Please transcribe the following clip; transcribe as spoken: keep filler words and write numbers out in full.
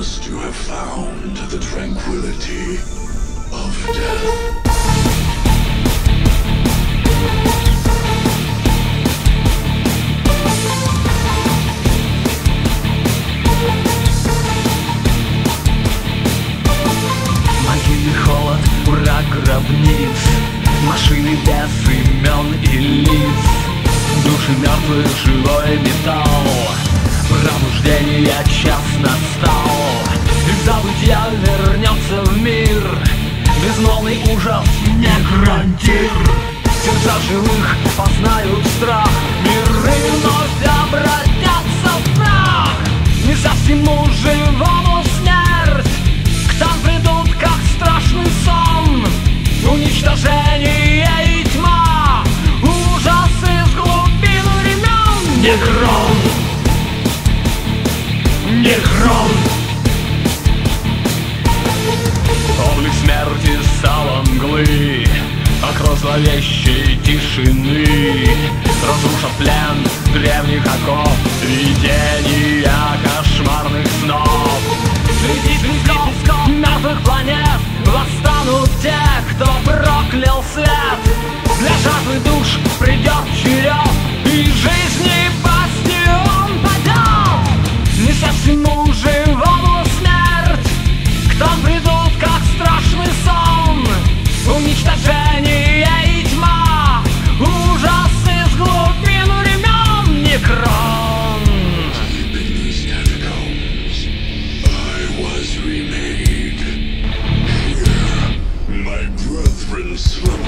must you have found the tranquility of death? Могильный холод, ура, гробниц, машины без имен и лиц, души мертвых, живой металл. Пробуждение час настал, и забытья вернется в мир. Безмолвный ужас, некротир. Сердца живых познают страх, миры вновь обратятся в прах. Не совсему живому смерть, к там придут, как страшный сон. Уничтожение и тьма, ужас из глубин времен. Некрон, Некрон. Облик смерти стала мглы, окров зловещей тишины, разрушив плен древних оков, видения кошмарных снов. Среди песков мертвых планет восстанут те, кто проклял свет. Для жертвы душ придет черед, и жизни бастион падет. Не совсему живому смерть, к там придут, как страшный сон. Уничтожение и тьма, ужас из глубин времен. Некрон. In these catacombs, I was remade. Here, my brethren slept.